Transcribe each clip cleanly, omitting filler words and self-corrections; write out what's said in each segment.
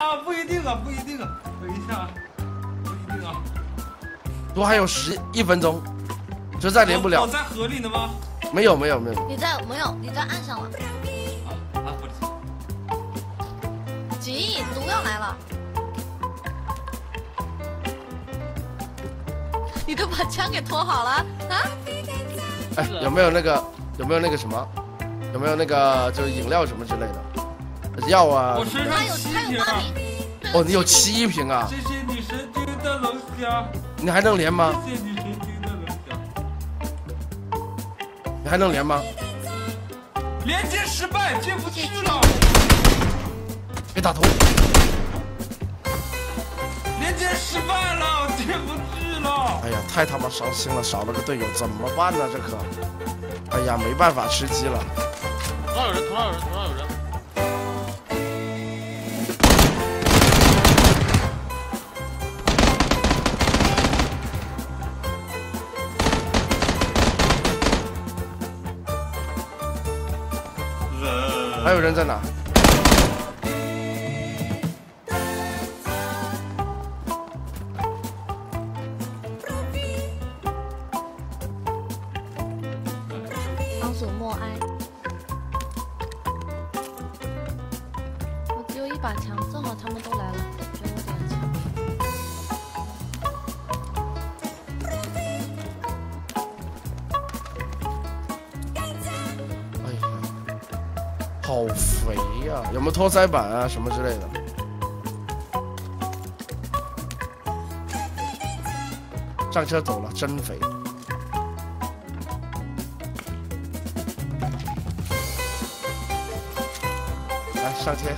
啊，不一定啊，不一定啊，等一下，不一定啊。 都还有1分钟，就再连不了。 我在河里呢吗？ 没有。 你在岸上了。 不是。 急，毒要来了。你都把枪给拖好了啊？ 哎，有没有那个什么？有没有那个就是饮料什么之类的？药啊？ 我身上7瓶啊！ 哦，你有7瓶啊！ 谢谢你神经的龙虾。 你还能连吗？ 谢谢你神经的龙虾。 你还能连吗？ 连接失败，进不去了。 别打头。 连接失败了，进不去了。 哎呀，太他妈伤心了，少了个队友怎么办呢？这可，哎呀，没办法吃鸡了。 头上有人。 还有人在哪？ 仓鼠默哀。我只有1把枪，正好他们都来了，给我点枪。 哎呀，好肥呀！有没有托腮板啊什么之类的？上车走了，真肥。来上车。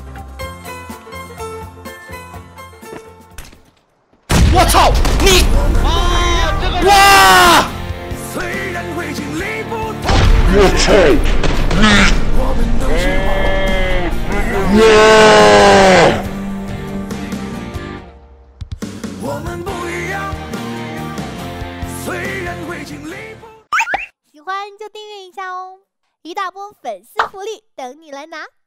我操你！哇！我操你！ 我们不一样，虽然会经历不。 喜欢就订阅一下哦，一大波粉丝福利等你来拿。